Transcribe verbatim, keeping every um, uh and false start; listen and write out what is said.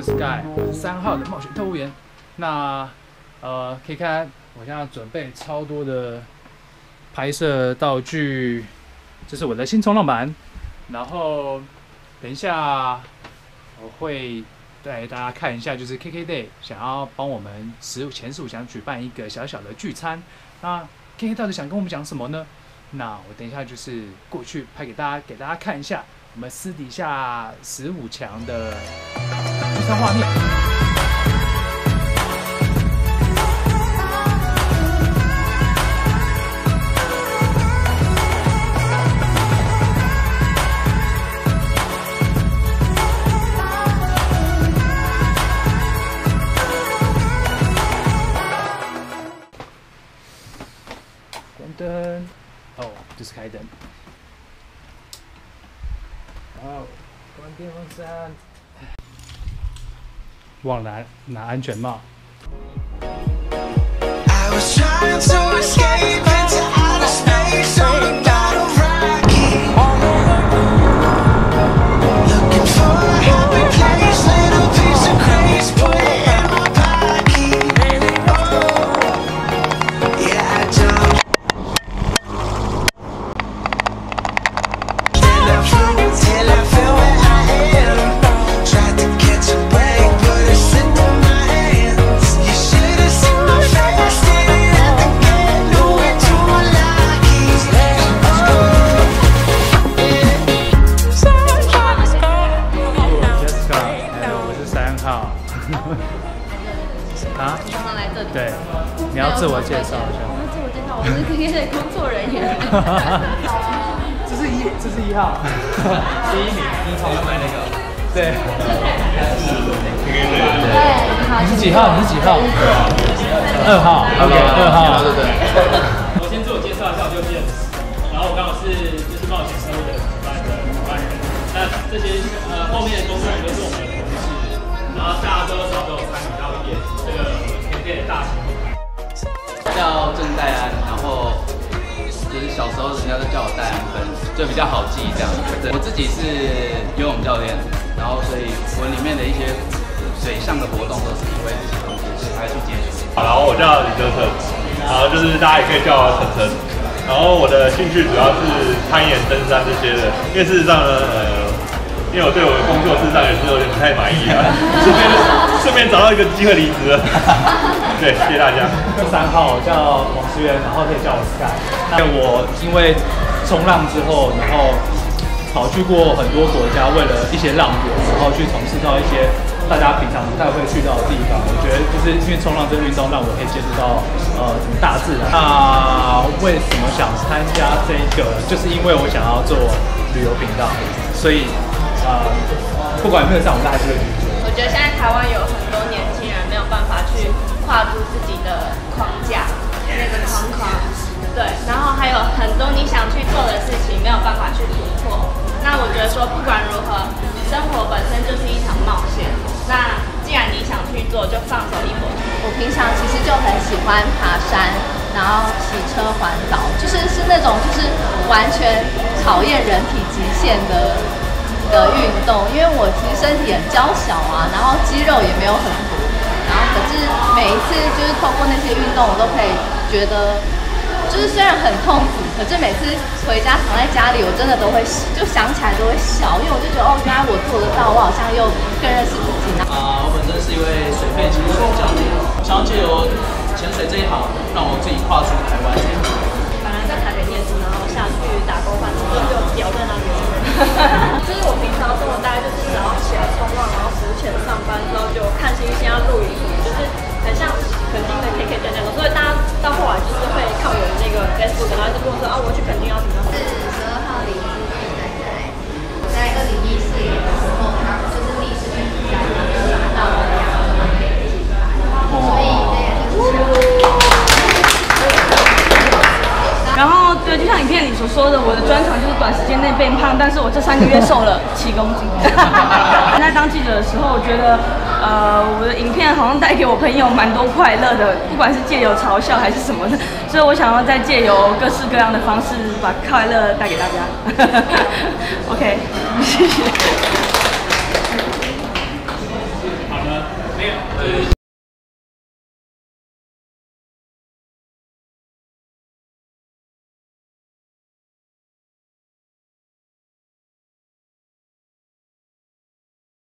Sky， 我是三号的冒险特务员。那呃，可以看我现在准备超多的拍摄道具，这是我的新冲浪板。然后等一下我会带大家看一下，就是 K K Day 想要帮我们十前十五想举办一个小小的聚餐。那 K K 到底想跟我们讲什么呢？那我等一下就是过去拍给大家，给大家看一下我们私底下十五强的聚餐画面。关灯。哦，这是开灯。哦，关电风扇。忘了拿拿安全帽。I was trying to escape into outer space on a battle rocket. Looking for a happy place, little piece of grace, put it in my pocket. Oh, yeah, I don't. Till I flew, till I feel where I am. Tried to catch a break, but it slipped through my hands. You should have seen my face, staring at the gate, nowhere to unlock it. Jessica， 还有我是三号。啊？ 常常来这里。 对，你要自我介绍一下。 我们自我介绍，我是 K K 的工作人员。 这是一，这是一号，第一名，你从买那个，对，你是几号？你是几号？二号 ，OK， 二号，对对。 我先自我介绍一下，我叫 James， 然后我刚好是就是冒险生物的主办的主办人。那这些呃后面的工作人员都是我们的同事，然后大家多多少少都有参与到一点这个 K K 的大型舞台。 叫郑戴安，然后就是小时候人家都叫我戴安分，就比较好记这样。我自己是游泳教练，然后所以我里面的一些水上的活动都是因为这些东西，所以才去接触。 好，然后我叫李哲成，然后就是大家也可以叫我晨晨。然后我的兴趣主要是攀岩、登山这些的，因为事实上呢，呃，因为我对我的工作事实上也是有点不太满意啊，顺便顺便找到一个机会离职了。对，谢谢大家。 三号，我叫王思源，然后可以叫我 Sky。那我因为冲浪之后，然后跑去过很多国家，为了一些浪点，然后去从事到一些大家平常不太会去到的地方。我觉得就是因为冲浪这个运动，让我可以接触到呃什么大自然。那为什么想参加这个？就是因为我想要做旅游频道，所以呃不管有没有上，我都还是会去做。 我觉得现在台湾有很多年轻人没有办法去跨出自己的框架，那个框框，对，然后还有很多你想去做的事情没有办法去突破。那我觉得说不管如何，生活本身就是一场冒险。那既然你想去做，就放手一搏。 我平常其实就很喜欢爬山，然后骑车环岛，就是是那种就是完全考验人体极限的的运动。因为我其实身体很娇小啊，然后肌肉也没有很多，然后可是每一次就是透过那些运动，我都可以觉得，就是虽然很痛苦，可是每次回家躺在家里，我真的都会就想起来都会笑，因为我就觉得哦，原来我做得到，我好像又更认识自己。 啊、呃，我本身是一位水肺潜水教练，想要借由潜水这一行，让我自己跨出台湾这样。 本来在台北念书，然后下去打工换宿，就就屌在那里。就是我平常生活大概就是早上起来冲浪，然后浮潜上班之后就看星星、要露营，就是很像垦丁的 K K 这样。所以大家到后来就是会看我的那个 Facebook， 然后就跟我说啊，我去垦丁要怎么样。 是十二号离职比赛在在二零一四年的时候，就是历史的比赛，拿到了两个金牌，所以这也是。 然后对，就像影片里所说的，我的专长就是短时间内变胖，但是我这三个月瘦了七公斤。在当记者的时候，我觉得，呃，我的影片好像带给我朋友蛮多快乐的，不管是借由嘲笑还是什么的，所以我想要再借由各式各样的方式把快乐带给大家。OK， 谢谢。